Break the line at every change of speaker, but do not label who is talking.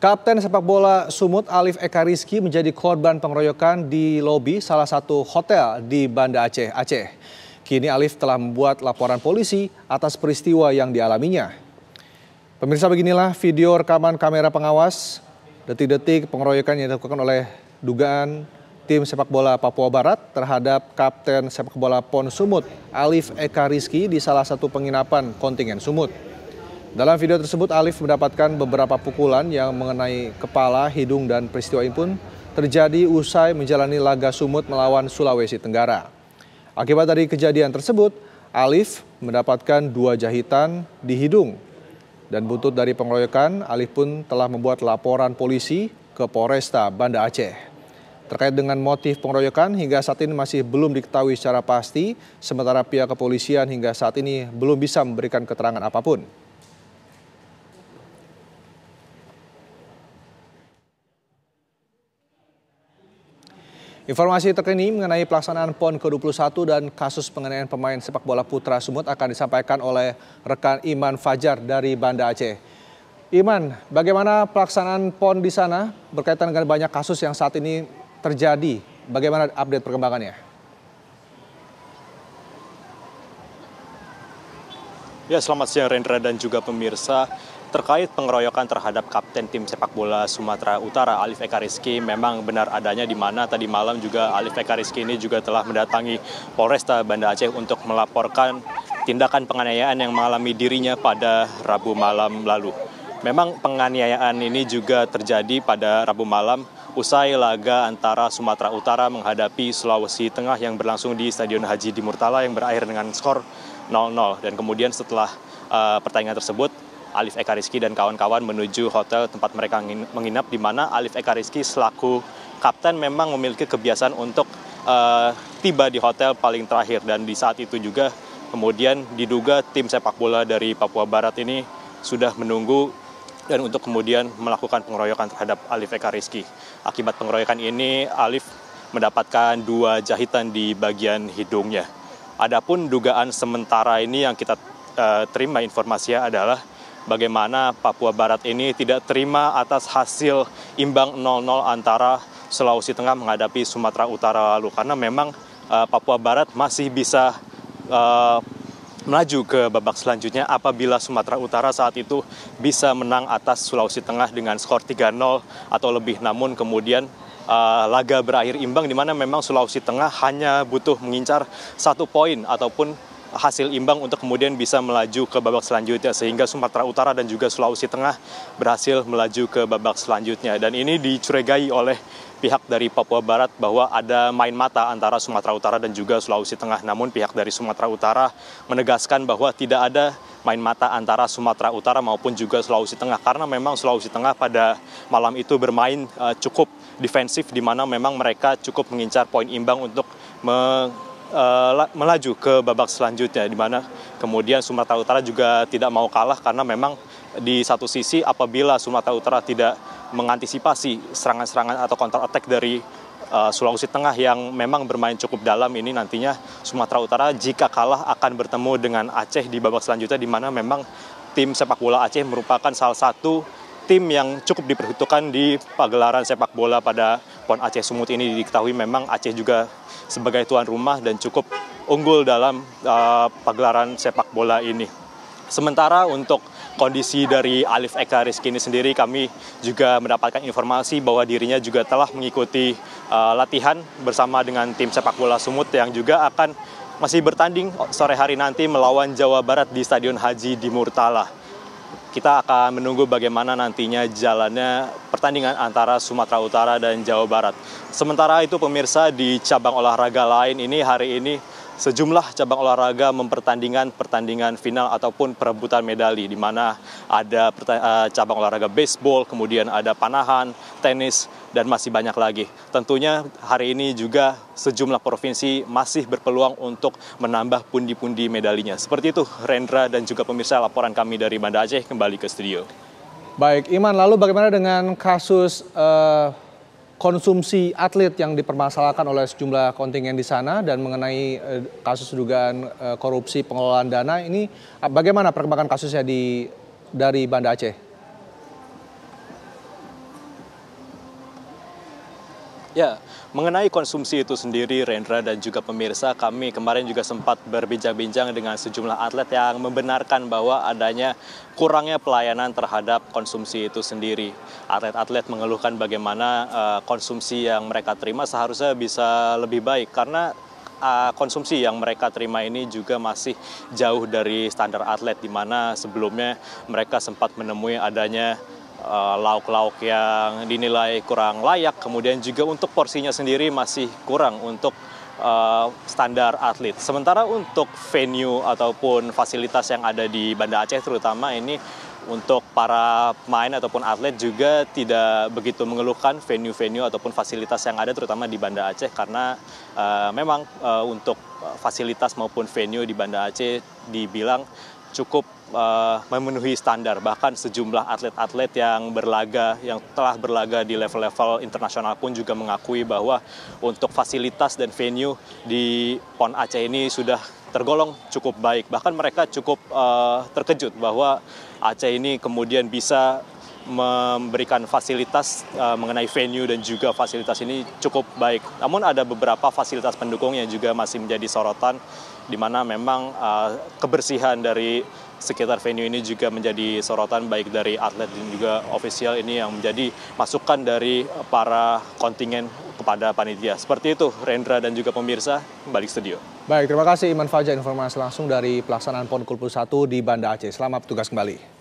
Kapten sepak bola Sumut Alif Eka Rizky menjadi korban pengeroyokan di lobi salah satu hotel di Banda Aceh, Aceh. Kini Alif telah membuat laporan polisi atas peristiwa yang dialaminya. Pemirsa, beginilah video rekaman kamera pengawas detik-detik pengeroyokan yang dilakukan oleh dugaan tim sepak bola Papua Barat terhadap Kapten sepak bola PON Sumut Alif Eka Rizky di salah satu penginapan kontingen Sumut. Dalam video tersebut, Alif mendapatkan beberapa pukulan yang mengenai kepala, hidung, dan peristiwa ini pun terjadi usai menjalani laga Sumut melawan Sulawesi Tenggara. Akibat dari kejadian tersebut, Alif mendapatkan 2 jahitan di hidung. Dan buntut dari pengeroyokan, Alif pun telah membuat laporan polisi ke Polresta Banda Aceh. Terkait dengan motif pengeroyokan, hingga saat ini masih belum diketahui secara pasti, sementara pihak kepolisian hingga saat ini belum bisa memberikan keterangan apapun. Informasi terkini mengenai pelaksanaan PON ke-21 dan kasus penganiayaan pemain sepak bola putra Sumut akan disampaikan oleh rekan Iman Fajar dari Banda Aceh. Iman, bagaimana pelaksanaan PON di sana berkaitan dengan banyak kasus yang saat ini terjadi? Bagaimana update perkembangannya?
Ya, selamat siang Rendra dan juga pemirsa. Terkait pengeroyokan terhadap Kapten tim sepak bola Sumatera Utara Alif Eka Rizky memang benar adanya, di mana tadi malam juga Alif Eka Rizky ini juga telah mendatangi Polresta Banda Aceh untuk melaporkan tindakan penganiayaan yang mengalami dirinya pada Rabu malam lalu. Memang penganiayaan ini juga terjadi pada Rabu malam usai laga antara Sumatera Utara menghadapi Sulawesi Tengah yang berlangsung di Stadion Haji di Murtala yang berakhir dengan skor 0-0. Dan kemudian setelah pertandingan tersebut, Alif Eka Rizky dan kawan-kawan menuju hotel tempat mereka menginap, di mana Alif Eka Rizky selaku kapten memang memiliki kebiasaan untuk tiba di hotel paling terakhir. Dan di saat itu juga kemudian diduga tim sepak bola dari Papua Barat ini sudah menunggu dan untuk kemudian melakukan pengeroyokan terhadap Alif Eka Rizky. Akibat pengeroyokan ini, Alif mendapatkan 2 jahitan di bagian hidungnya. Adapun dugaan sementara ini yang kita terima informasinya adalah bagaimana Papua Barat ini tidak terima atas hasil imbang 0-0 antara Sulawesi Tengah menghadapi Sumatera Utara lalu. Karena memang Papua Barat masih bisa melaju ke babak selanjutnya apabila Sumatera Utara saat itu bisa menang atas Sulawesi Tengah dengan skor 3-0 atau lebih. Namun kemudian laga berakhir imbang, di mana memang Sulawesi Tengah hanya butuh mengincar 1 poin ataupun hasil imbang untuk kemudian bisa melaju ke babak selanjutnya, sehingga Sumatera Utara dan juga Sulawesi Tengah berhasil melaju ke babak selanjutnya. Dan ini dicurigai oleh pihak dari Papua Barat bahwa ada main mata antara Sumatera Utara dan juga Sulawesi Tengah. Namun pihak dari Sumatera Utara menegaskan bahwa tidak ada main mata antara Sumatera Utara maupun juga Sulawesi Tengah, karena memang Sulawesi Tengah pada malam itu bermain cukup defensif, di mana memang mereka cukup mengincar poin imbang untuk melaju ke babak selanjutnya, di mana kemudian Sumatera Utara juga tidak mau kalah, karena memang di satu sisi apabila Sumatera Utara tidak mengantisipasi serangan-serangan atau counter attack dari Sulawesi Tengah yang memang bermain cukup dalam ini, nantinya Sumatera Utara jika kalah akan bertemu dengan Aceh di babak selanjutnya, di mana memang tim sepak bola Aceh merupakan salah satu tim yang cukup diperhitungkan di pagelaran sepak bola pada PON Aceh Sumut ini. Diketahui memang Aceh juga sebagai tuan rumah dan cukup unggul dalam pagelaran sepak bola ini. Sementara untuk kondisi dari Alif Eka Rizky ini sendiri, kami juga mendapatkan informasi bahwa dirinya juga telah mengikuti latihan bersama dengan tim sepak bola Sumut yang juga akan masih bertanding sore hari nanti melawan Jawa Barat di Stadion Haji di Murtala. Kita akan menunggu bagaimana nantinya jalannya pertandingan antara Sumatera Utara dan Jawa Barat. Sementara itu pemirsa, di cabang olahraga lain ini hari ini sejumlah cabang olahraga pertandingan final ataupun perebutan medali, di mana ada cabang olahraga baseball, kemudian ada panahan, tenis, dan masih banyak lagi. Tentunya hari ini juga sejumlah provinsi masih berpeluang untuk menambah pundi-pundi medalinya. Seperti itu Rendra dan juga pemirsa, laporan kami dari Banda Aceh. Kembali ke studio.
Baik, Iman, lalu bagaimana dengan kasus konsumsi atlet yang dipermasalahkan oleh sejumlah kontingen di sana dan mengenai kasus dugaan korupsi pengelolaan dana ini, bagaimana perkembangan kasusnya dari Banda Aceh?
Ya, mengenai konsumsi itu sendiri, Rendra dan juga pemirsa, kami kemarin juga sempat berbincang-bincang dengan sejumlah atlet yang membenarkan bahwa adanya kurangnya pelayanan terhadap konsumsi itu sendiri. Atlet-atlet mengeluhkan bagaimana konsumsi yang mereka terima seharusnya bisa lebih baik karena konsumsi yang mereka terima ini juga masih jauh dari standar atlet, di mana sebelumnya mereka sempat menemui adanya lauk-lauk yang dinilai kurang layak, kemudian juga untuk porsinya sendiri masih kurang untuk standar atlet. Sementara untuk venue ataupun fasilitas yang ada di Banda Aceh terutama ini untuk para pemain ataupun atlet juga tidak begitu mengeluhkan venue-venue ataupun fasilitas yang ada terutama di Banda Aceh karena memang untuk fasilitas maupun venue di Banda Aceh dibilang cukup memenuhi standar. Bahkan sejumlah atlet-atlet yang telah berlaga di level-level internasional pun juga mengakui bahwa untuk fasilitas dan venue di PON Aceh ini sudah tergolong cukup baik. Bahkan mereka cukup terkejut bahwa Aceh ini kemudian bisa memberikan fasilitas mengenai venue dan juga fasilitas ini cukup baik. Namun ada beberapa fasilitas pendukung yang juga masih menjadi sorotan, di mana memang kebersihan dari sekitar venue ini juga menjadi sorotan baik dari atlet dan juga ofisial ini yang menjadi masukan dari para kontingen kepada panitia. Seperti itu, Rendra dan juga pemirsa, balik studio.
Baik, terima kasih Iman Fajar, informasi langsung dari pelaksanaan PON Kulpul 1 di Banda Aceh. Selamat bertugas kembali.